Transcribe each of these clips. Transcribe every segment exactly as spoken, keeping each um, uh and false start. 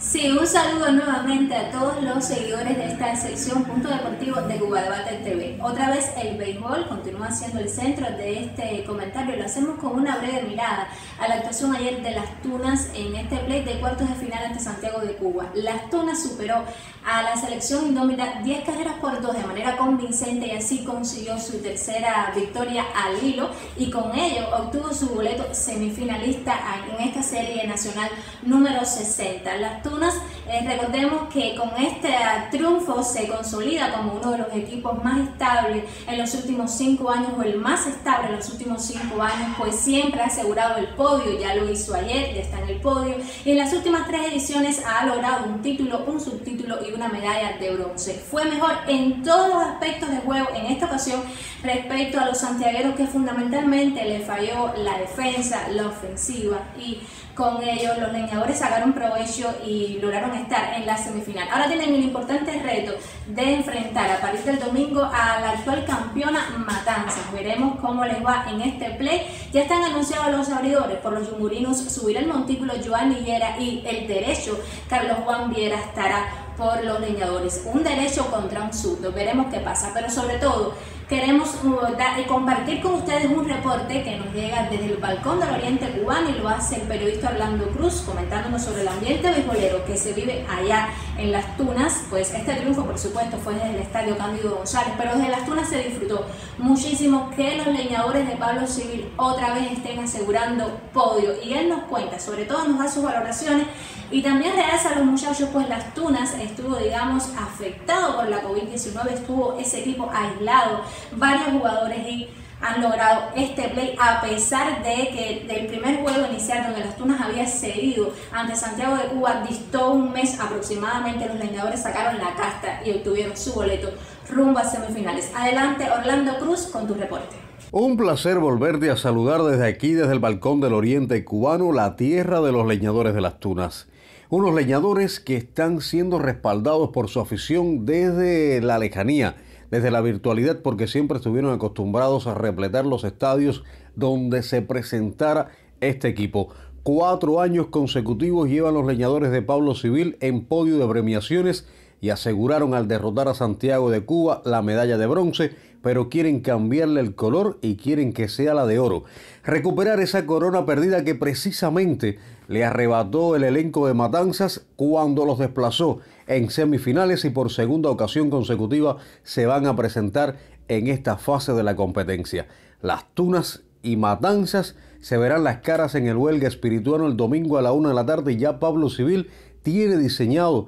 Sí, un saludo nuevamente a todos los seguidores de esta sección Punto Deportivo de Cuba Debate T V. Otra vez el béisbol continúa siendo el centro de este comentario. Lo hacemos con una breve mirada a la actuación ayer de las Tunas en este play de cuartos de final ante Santiago de Cuba. Las Tunas superó a la selección indómita diez carreras por dos de manera convincente y así consiguió su tercera victoria al hilo y con ello obtuvo su boleto semifinalista en esta serie nacional número sesenta. Las Tunas, eh, recordemos que con este triunfo se consolida como uno de los equipos más estables en los últimos cinco años o el más estable en los últimos cinco años, pues siempre ha asegurado el podio, ya lo hizo ayer, ya está en el podio y en las últimas tres ediciones ha logrado un título, un subtítulo y una medalla de bronce. Fue mejor en todos los aspectos de juego en esta ocasión respecto a los santiagueros, que fundamentalmente le falló la defensa, la ofensiva, y con ello los leñadores sacaron provecho y lograron estar en la semifinal. Ahora tienen el importante reto de enfrentar a partir del domingo a la actual campeona Matanzas. Veremos cómo les va en este play. Ya están anunciados los abridores. Por los yumurinos subirá el montículo Joan Higuera y el derecho Carlos Juan Viera estará por los leñadores. Un derecho contra un zurdo. Veremos qué pasa, pero sobre todo queremos uh, dar, compartir con ustedes un reporte que nos llega desde el balcón del Oriente Cubano y lo hace el periodista Orlando Cruz, comentándonos sobre el ambiente beisbolero que se vive allá en Las Tunas. Pues este triunfo, por supuesto, fue desde el estadio Cándido González, pero desde Las Tunas se disfrutó muchísimo que los leñadores de Pablo Civil otra vez estén asegurando podio. Y él nos cuenta, sobre todo nos da sus valoraciones y también realza a los muchachos, pues Las Tunas estuvo, digamos, afectado por la COVID diecinueve, estuvo ese equipo aislado, varios jugadores, y han logrado este play a pesar de que del primer juego inicial donde Las Tunas había cedido ante Santiago de Cuba distó un mes aproximadamente. Los leñadores sacaron la casta y obtuvieron su boleto rumbo a semifinales. Adelante Orlando Cruz con tu reporte. Un placer volverte a saludar desde aquí, desde el balcón del Oriente Cubano, la tierra de los leñadores de Las Tunas. Unos leñadores que están siendo respaldados por su afición desde la lejanía, desde la virtualidad, porque siempre estuvieron acostumbrados a repletar los estadios donde se presentara este equipo. Cuatro años consecutivos llevan los leñadores de Pablo Civil en podio de premiaciones y aseguraron al derrotar a Santiago de Cuba la medalla de bronce, pero quieren cambiarle el color y quieren que sea la de oro. Recuperar esa corona perdida que precisamente le arrebató el elenco de Matanzas cuando los desplazó en semifinales y por segunda ocasión consecutiva se van a presentar en esta fase de la competencia. Las Tunas y Matanzas se verán las caras en el Huelga Espirituano el domingo a la una de la tarde y ya Pablo Civil tiene diseñado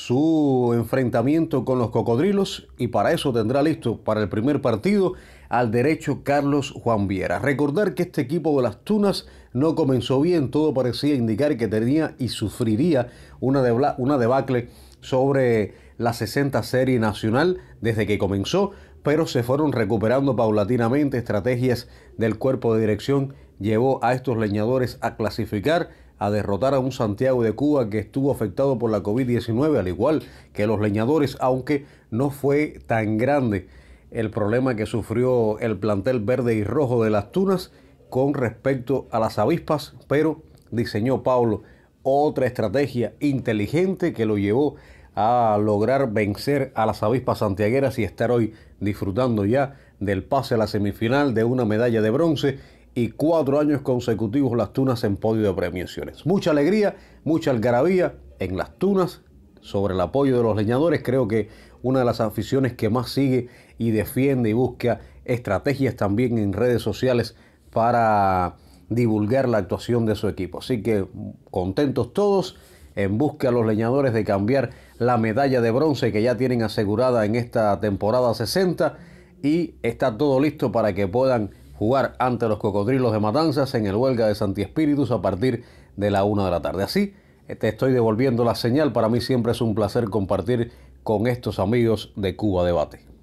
su enfrentamiento con los Cocodrilos y para eso tendrá listo para el primer partido al derecho Carlos Juan Viera. Recordar que este equipo de Las Tunas no comenzó bien, todo parecía indicar que tenía y sufriría una, debla, una debacle sobre la sesenta serie nacional desde que comenzó, pero se fueron recuperando paulatinamente. Estrategias del cuerpo de dirección llevó a estos leñadores a clasificar, a derrotar a un Santiago de Cuba que estuvo afectado por la COVID diecinueve, al igual que los leñadores, aunque no fue tan grande el problema que sufrió el plantel verde y rojo de Las Tunas con respecto a las avispas, pero diseñó Pablo otra estrategia inteligente que lo llevó a lograr vencer a las avispas santiagueras y estar hoy disfrutando ya del pase a la semifinal, de una medalla de bronce y cuatro años consecutivos Las Tunas en podio de premiaciones. Mucha alegría, mucha algarabía en Las Tunas sobre el apoyo de los leñadores. Creo que una de las aficiones que más sigue y defiende y busca estrategias también en redes sociales para divulgar la actuación de su equipo. Así que contentos todos en busca a los leñadores de cambiar la medalla de bronce que ya tienen asegurada en esta temporada sesenta y está todo listo para que puedan jugar ante los Cocodrilos de Matanzas en el Huelga de Santi Espíritus a partir de la una de la tarde. Así te estoy devolviendo la señal. Para mí siempre es un placer compartir con estos amigos de Cuba Debate.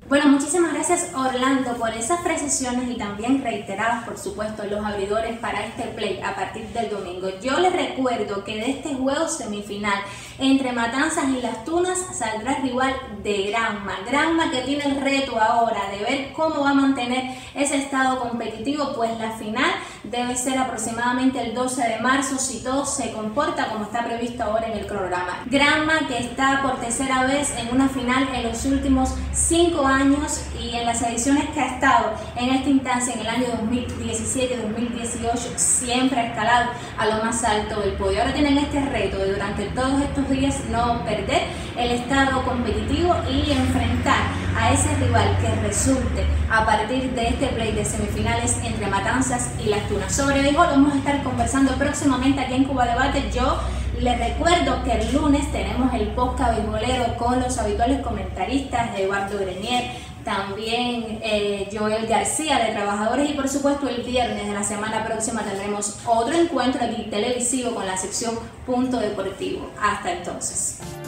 Bueno, muchísimas gracias Orlando por esas precisiones y también reiteradas, por supuesto, los abridores para este play a partir del domingo. Yo les recuerdo que de este juego semifinal entre Matanzas y Las Tunas saldrá el rival de Granma. Granma que tiene el reto ahora de ver cómo va a mantener ese estado competitivo, pues la final debe ser aproximadamente el doce de marzo si todo se comporta como está previsto ahora en el cronograma. Granma que está por tercera vez en una final en los últimos cinco años años y en las ediciones que ha estado en esta instancia en el año dos mil diecisiete dos mil dieciocho siempre ha escalado a lo más alto del podio. Ahora tienen este reto de durante todos estos días no perder el estado competitivo y enfrentar a ese rival que resulte a partir de este play de semifinales entre Matanzas y Las Tunas. Sobre béisbol vamos a estar conversando próximamente aquí en Cuba Debate. Yo les recuerdo que el lunes tenemos el podcast beisbolero con los habituales comentaristas de Eduardo Grenier, también eh, Joel García de Trabajadores, y por supuesto el viernes de la semana próxima tendremos otro encuentro aquí televisivo con la sección Punto Deportivo. Hasta entonces.